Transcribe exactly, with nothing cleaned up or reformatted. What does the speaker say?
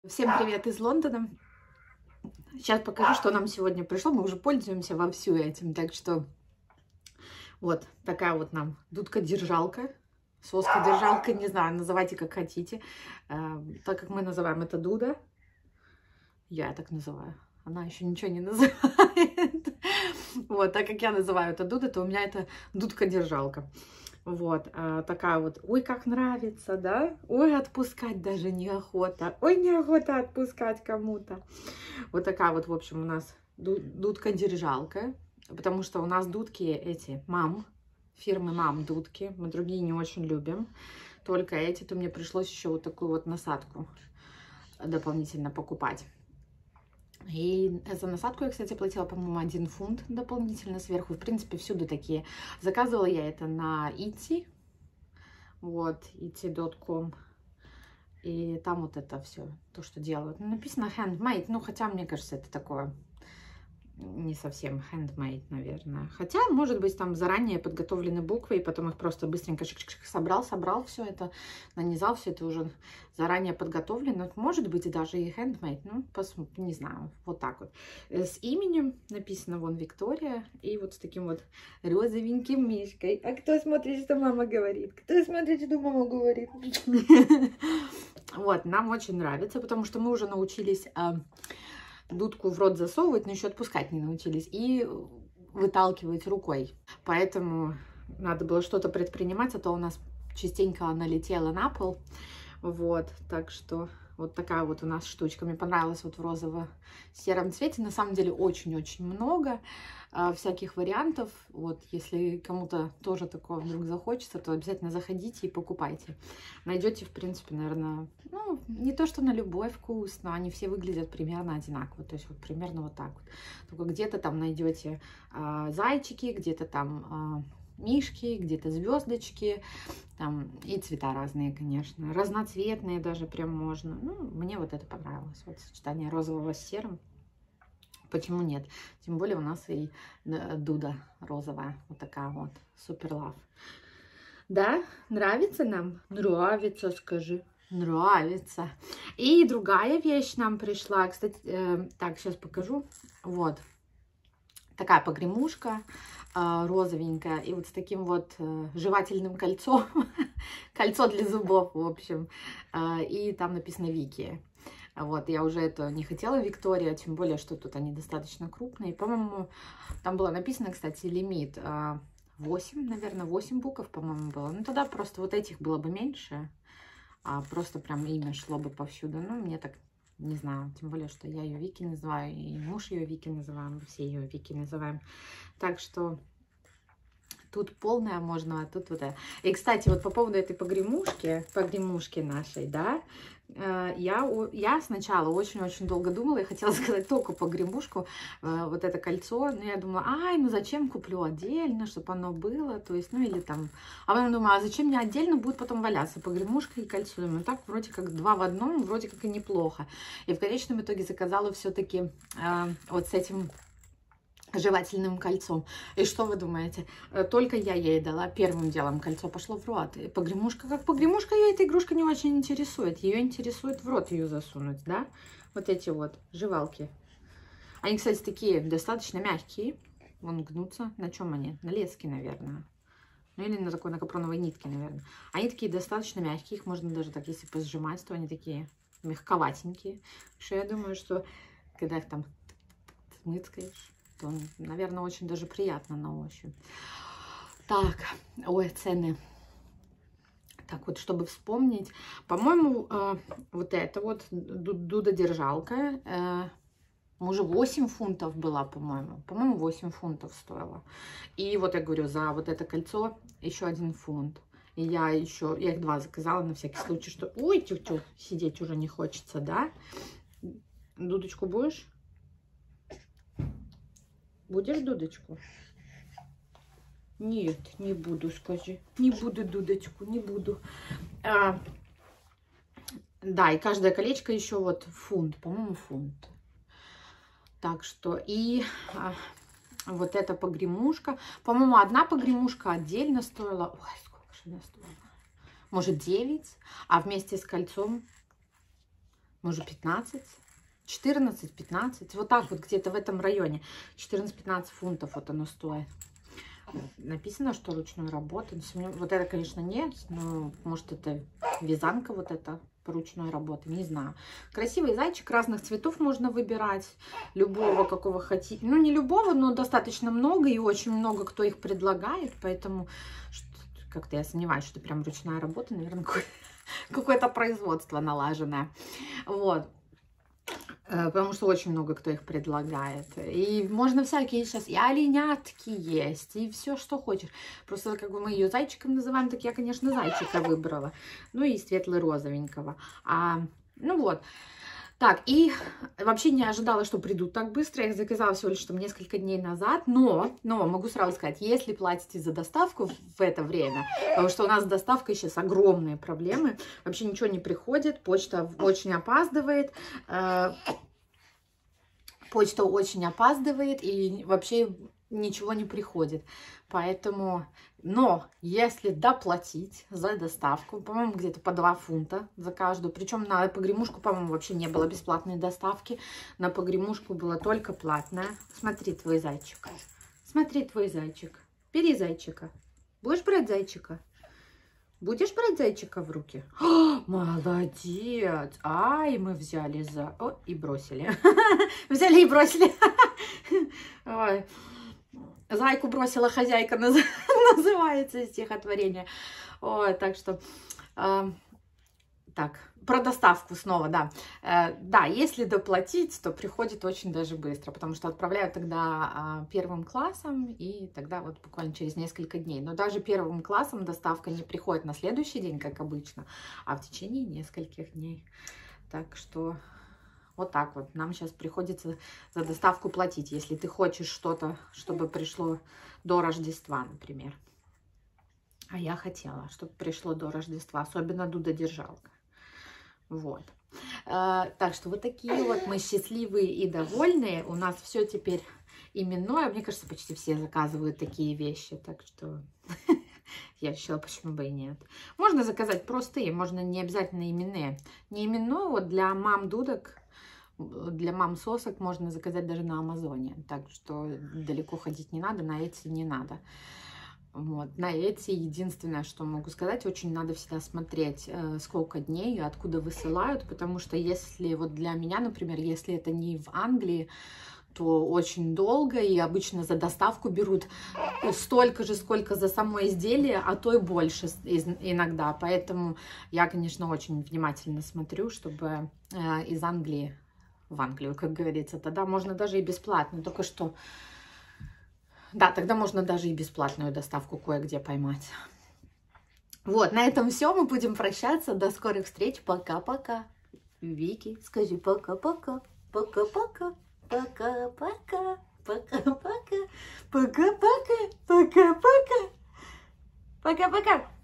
Всем привет из Лондона. Сейчас покажу, что нам сегодня пришло. Мы уже пользуемся вовсю этим. Так что вот такая вот нам дудка-держалка. Соска-держалка, не знаю, называйте как хотите. А, так как мы называем это Дуда. Я так называю. Она еще ничего не называет. Вот, так как я называю это Дуда, то у меня это дудка-держалка. Вот, а, такая вот, ой, как нравится, да? Ой, отпускать даже неохота. Ой, неохота отпускать кому-то. Вот такая вот, в общем, у нас дудка-держалка. Потому что у нас дудки эти, мам, фирмы мам дудки. Мы другие не очень любим. Только эти, то мне пришлось еще вот такую вот насадку дополнительно покупать. И за насадку я, кстати, платила, по-моему, один фунт дополнительно сверху. В принципе, всюду такие. Заказывала я это на ити. Вот, ити точка ком. И там вот это все, то, что делают. Написано handmade, ну, хотя, мне кажется, это такое не совсем handmade, наверное. Хотя, может быть, там заранее подготовлены буквы, и потом их просто быстренько шик-шик-шик собрал, собрал все это, нанизал все это уже заранее подготовлено. Может быть, и даже и handmade, ну, посмотрим, не знаю, вот так вот. С именем написано вон Виктория, и вот с таким вот розовеньким мишкой. А кто смотрит, что мама говорит? Кто смотрит, что мама говорит? Вот, нам очень нравится, потому что мы уже научились дудку в рот засовывать, но еще отпускать не научились, и выталкивать рукой. Поэтому надо было что-то предпринимать, а то у нас частенько она летела на пол. Вот, так что вот такая вот у нас штучка. Мне понравилась вот в розово-сером цвете. На самом деле очень-очень много э, всяких вариантов. Вот, если кому-то тоже такое вдруг захочется, то обязательно заходите и покупайте. Найдете, в принципе, наверное, ну, не то, что на любой вкус, но они все выглядят примерно одинаково. То есть вот примерно вот так вот. Только где-то там найдете э, зайчики, где-то там... Э, мишки, где-то звездочки, там и цвета разные, конечно, разноцветные даже прям можно. Ну, мне вот это понравилось, вот сочетание розового с серым. Почему нет? Тем более у нас и дуда розовая, вот такая вот, супер лав. Да, нравится нам? Нравится, скажи. Нравится. И другая вещь нам пришла, кстати, э, так, сейчас покажу. Вот, такая погремушка. Розовенькая, и вот с таким вот э, жевательным кольцом, кольцо для зубов, в общем, э, и там написано Вики. Вот, я уже это не хотела, Виктория, тем более, что тут они достаточно крупные. По-моему, там было написано, кстати, лимит э, восемь, наверное, восемь букв, по-моему, было. Ну, тогда просто вот этих было бы меньше, а просто прям имя шло бы повсюду. Ну, мне так, не знаю, тем более, что я ее Вики называю, и муж ее Вики называем, мы все ее Вики называем. Так что тут полная можно, а тут вот это. И, кстати, вот по поводу этой погремушки, погремушки нашей, да, я, я сначала очень-очень долго думала, я хотела заказать только погремушку, вот это кольцо, но я думала, ай, ну зачем куплю отдельно, чтобы оно было, то есть, ну или там, а потом думаю, а зачем мне отдельно будет потом валяться погремушка и кольцо, думаю, так вроде как два в одном, вроде как и неплохо. И в конечном итоге заказала все-таки э, вот с этим жевательным кольцом. И что вы думаете? Только я ей дала первым делом кольцо, пошло в рот. И погремушка, как погремушка, ее эта игрушка не очень интересует. Ее интересует в рот ее засунуть, да? Вот эти вот жевалки. Они, кстати, такие достаточно мягкие. Вон гнутся. На чем они? На леске, наверное. Ну или на такой, на капроновой нитке, наверное. Они такие достаточно мягкие. Их можно даже так, если позжимать, то они такие мягковатенькие. Что я думаю, что когда их там мыцкаешь, то, наверное, очень даже приятно на ощупь. Так, ой, цены. Так вот, чтобы вспомнить, по-моему, э, вот это вот дуда-держалка, э, уже восемь фунтов была, по-моему. По-моему, восемь фунтов стоила. И вот я говорю, за вот это кольцо еще один фунт. И я еще, я их два заказала на всякий случай, что, ой, тю-тю, сидеть уже не хочется, да? Дудочку будешь? Будешь дудочку? Нет, не буду, скажи. Не буду дудочку, не буду. А, да, и каждое колечко еще вот фунт, по-моему, фунт. Так что и а, вот эта погремушка. По-моему, одна погремушка отдельно стоила. Ой, сколько же она стоила? Может, девять, а вместе с кольцом может пятнадцать, четырнадцать-пятнадцать, вот так вот где-то в этом районе, четырнадцать-пятнадцать фунтов вот оно стоит. Написано, что ручной работы, вот это, конечно, нет, но может это вязанка вот эта по ручной работе, не знаю. Красивый зайчик, разных цветов можно выбирать, любого, какого хотите. Ну, не любого, но достаточно много, и очень много кто их предлагает, поэтому как-то я сомневаюсь, что прям ручная работа, наверное, какое-то производство налаженное. Вот. Потому что очень много кто их предлагает. И можно всякие сейчас, и оленятки есть, и все, что хочешь. Просто как бы мы ее зайчиком называем, так я, конечно, зайчика выбрала. Ну и светло-розовенького. А, ну вот. Так, и вообще не ожидала, что придут так быстро. Я их заказала всего лишь там несколько дней назад. Но, но могу сразу сказать, если платите за доставку в это время, потому что у нас с доставкой сейчас огромные проблемы. Вообще ничего не приходит, почта очень опаздывает. Почта очень опаздывает и вообще ничего не приходит. Поэтому, но если доплатить за доставку, по-моему, где-то по два фунта за каждую, причем на погремушку, по-моему, вообще не было бесплатной доставки, на погремушку была только платная. Смотри, твой зайчик, смотри, твой зайчик, бери зайчика, будешь брать зайчика? Будешь брать зайчика в руки? О, молодец! Ай, мы взяли за... О, и бросили. Взяли и бросили. Ой. Зайку бросила хозяйка, называется стихотворение. Ой, так что... Э, так, про доставку снова, да. Э, да, если доплатить, то приходит очень даже быстро, потому что отправляют тогда э, первым классом, и тогда вот буквально через несколько дней. Но даже первым классом доставка не приходит на следующий день, как обычно, а в течение нескольких дней. Так что вот так вот. Нам сейчас приходится за доставку платить, если ты хочешь что-то, чтобы пришло до Рождества, например. А я хотела, чтобы пришло до Рождества, особенно дудодержалка. Вот. А, так что вот такие вот мы счастливые и довольные. У нас все теперь именное. Мне кажется, почти все заказывают такие вещи. Так что я решила, почему бы и нет. Можно заказать простые, можно не обязательно именные. Не именное, вот для мам дудок, для мам сосок можно заказать даже на Амазоне. Так что далеко ходить не надо, на Etsy не надо. Вот. На Etsy единственное, что могу сказать, очень надо всегда смотреть, э, сколько дней и откуда высылают, потому что если вот для меня, например, если это не в Англии, то очень долго, и обычно за доставку берут столько же, сколько за само изделие, а то и больше иногда. Поэтому я, конечно, очень внимательно смотрю, чтобы э, из Англии в Англию, как говорится, тогда можно даже и бесплатно, только что... Да, тогда можно даже и бесплатную доставку кое-где поймать. Вот, на этом все. Мы будем прощаться. До скорых встреч. Пока-пока. Вики, скажи пока-пока. Пока-пока. Пока-пока. Пока-пока. Пока-пока. Пока-пока. Пока-пока.